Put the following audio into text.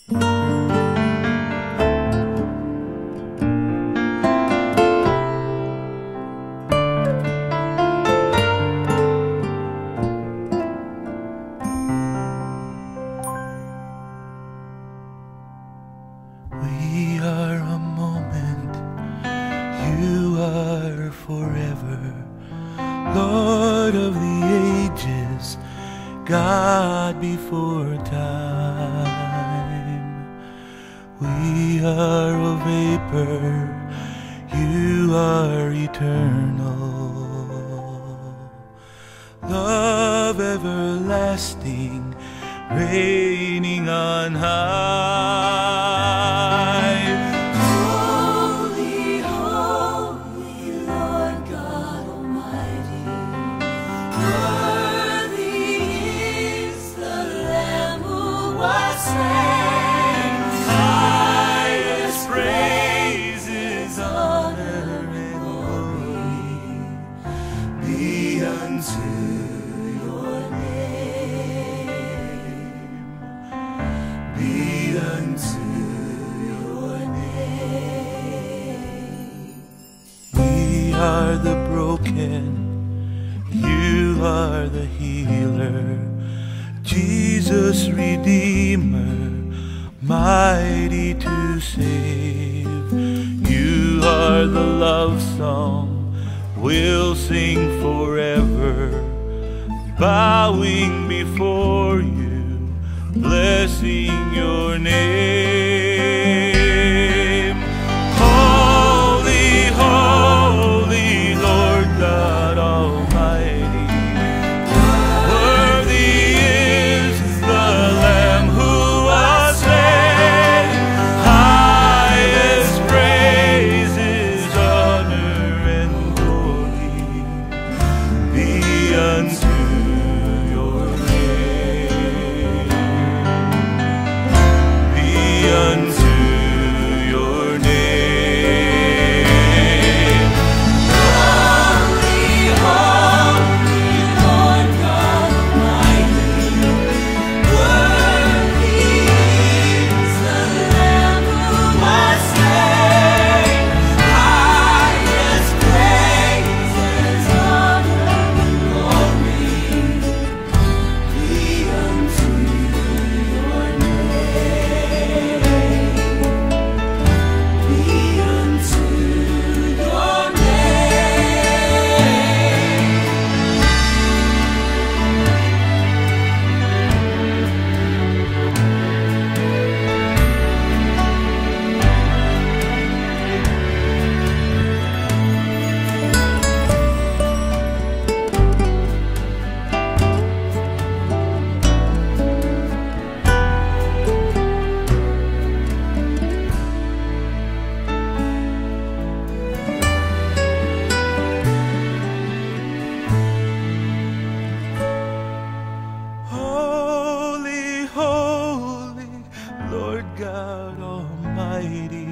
We are a moment, you are forever, Lord of the ages, God before time. We are a vapor, you are eternal, love everlasting, reigning on high. Holy, holy, Lord God Almighty, worthy is the Lamb who was slain. Highest praises, honor, and glory be unto your name. Be unto your name. We are the broken, you are the healer, Jesus Redeemer, mighty to save. You are the love song we'll sing forever, bowing before you, blessing your name. Holy, holy, Lord God Almighty, worthy is the Lamb who was slain. Highest praises, honor, and glory be unto your name. Be unto your name. Holy, holy, Lord God Almighty, worthy is the Lamb who was slain. Highest praises, honor, and glory be unto your name. Be unto your name. Holy, holy, Lord God Almighty,